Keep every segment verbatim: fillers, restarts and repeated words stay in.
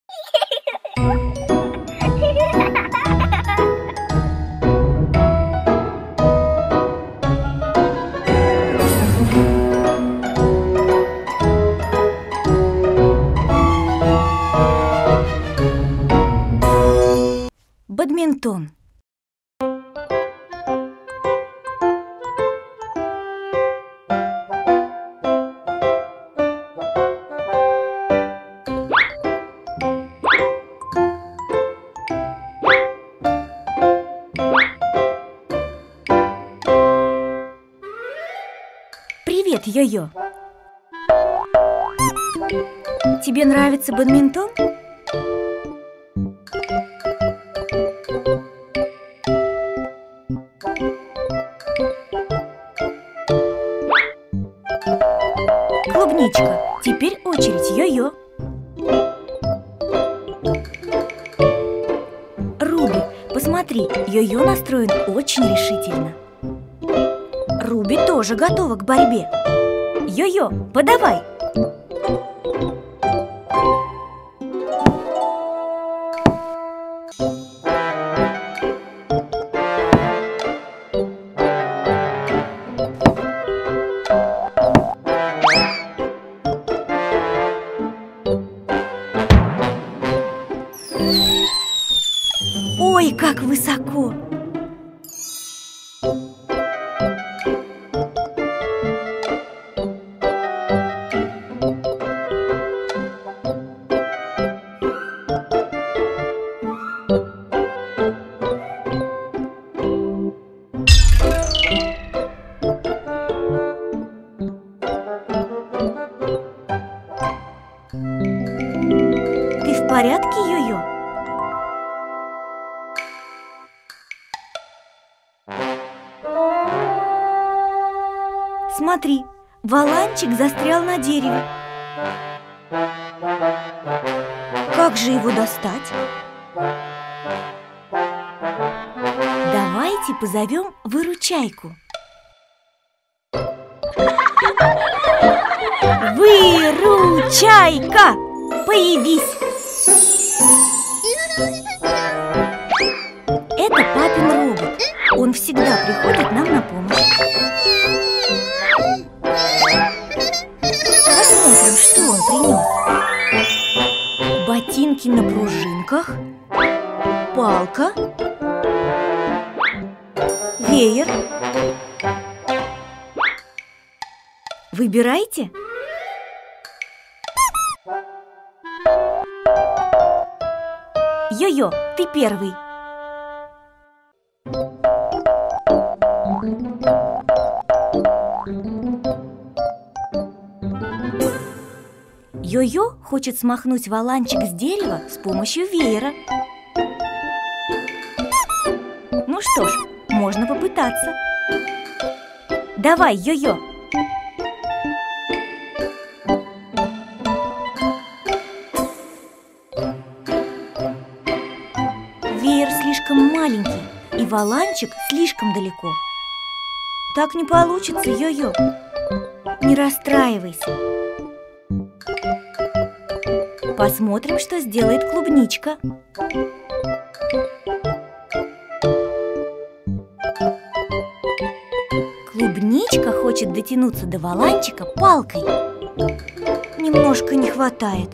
Бадминтон. Привет, Йо-Йо. Тебе нравится бадминтон? Клубничка, теперь очередь Йо-Йо. Руби, посмотри, Йо-Йо настроен очень решительно. Руби тоже готова к борьбе. Йо-Йо, подавай! Ой, как высоко! Ты в порядке, Йо-Йо? Смотри, валанчик застрял на дереве. Как же его достать? Давайте позовем выручайку. Выручайка! Появись! Это папин робот. Он всегда приходит нам на помощь. Посмотрим, что он принес. Ботинки на пружинках, палка, веер. Выбирайте. Йо-Йо, ты первый. Йо-Йо хочет смахнуть валанчик с дерева с помощью веера. Ну что ж, можно попытаться. Давай, Йо-Йо. Веер слишком маленький, и валанчик слишком далеко. Так не получится, Йо-Йо. Не расстраивайся. Посмотрим, что сделает клубничка. Клубничка хочет дотянуться до валанчика палкой. Немножко не хватает.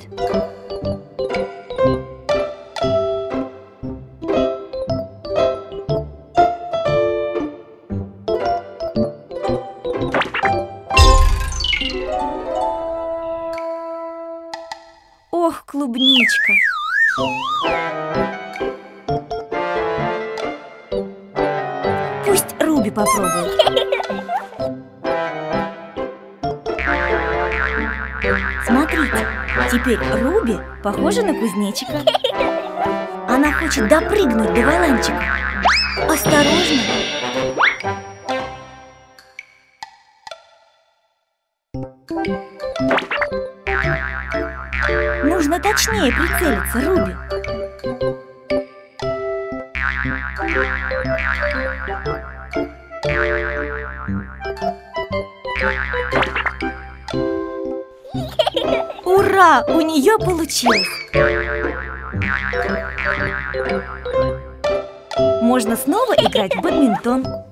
Ох, клубничка! Пусть Руби попробует. Смотрите, теперь Руби похожа на кузнечика. Она хочет допрыгнуть до валанчика. Осторожно! Нужно точнее прицелиться, Руби. Ура! У нее получилось! Можно снова играть в бадминтон.